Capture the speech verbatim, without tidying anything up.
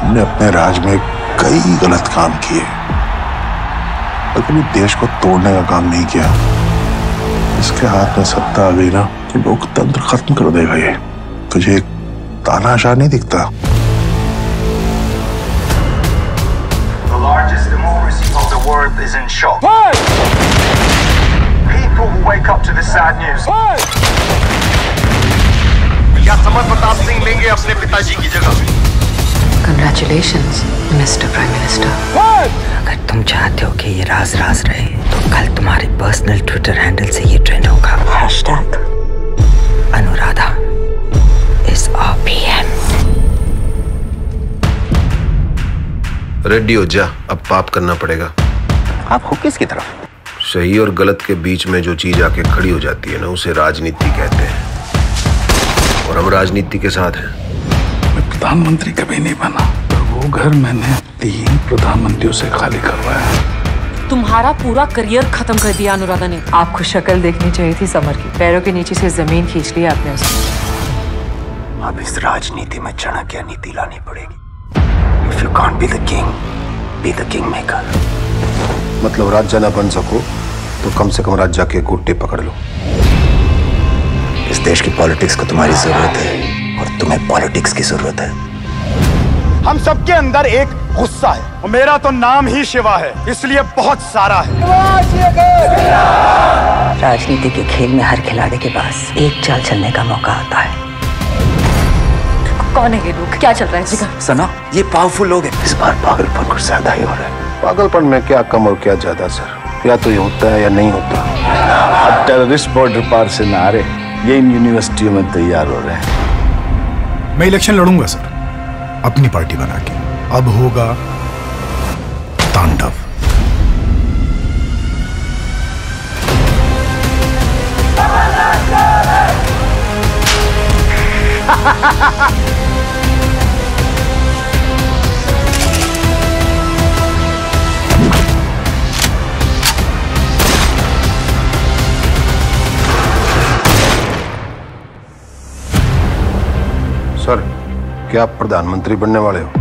हमने अपने राज में कई गलत काम किए, पर कभी देश को तोड़ने का काम नहीं किया। इसके हाथ में सत्ता आ गई ना तो लोकतंत्र खत्म कर देगा ये। तुझे एक तानाशाह नहीं दिखता? The largest democracy of the world is in shock. People who wake up to this sad news. क्या समर प्रताप सिंह लेंगे अपने पिताजी की जगह? Congratulations, mister prime minister. अगर तुम चाहते हो कि ये राज राज रहे तो कल तुम्हारे पर्सनल ट्विटर हैंडल से ये ट्रेंड होगा। Hashtag Anuradha is our PM. Ready हो जा, अब पाप करना पड़ेगा। आप हो किसकी तरफ? सही और गलत के बीच में जो चीज आके खड़ी हो जाती है ना, उसे राजनीति कहते हैं, और हम राजनीति के साथ हैं। मैं प्रधानमंत्री कभी नहीं बना, पर वो घर मैंने तीन प्रधानमंत्रियों से खाली करवाया। तुम्हारा पूरा करियर खत्म कर दिया अनुराधा ने। आपको शक्ल देखनी चाहिए थी समर की। पैरों के नीचे से जमीन खींच ली आपने उसने। अब इस राजनीति में चाणक्य नीति लानी पड़ेगी। If you can't be the king, be the king maker. मतलब राजा ना बन सको तो कम से कम राजा के गोटे पकड़ लो। इस देश की पॉलिटिक्स को तुम्हारी जरूरत है और तुम्हें पॉलिटिक्स की जरूरत है। हम सबके अंदर एक गुस्सा है और मेरा तो नाम ही शिवा है, इसलिए बहुत सारा है। राजनीति के खेल में हर खिलाड़ी के पास एक चाल चलने का मौका आता है। कौन है ये लोग? क्या चल रहा है जिगर? सना, ये पावरफुल लोग हैं। इस बार पागलपन कुछ ज्यादा ही हो रहा है। पागलपन में क्या कम और क्या ज्यादा सर? या तो ये होता है या नहीं होता। अब टेररिस्ट बॉर्डर पार से ना आ रहे, ये इन यूनिवर्सिटियों में तैयार हो रहे हैं। मैं इलेक्शन लड़ूंगा सर, अपनी पार्टी बना के। अब होगा तांडव। सर, क्या आप प्रधानमंत्री बनने वाले हो?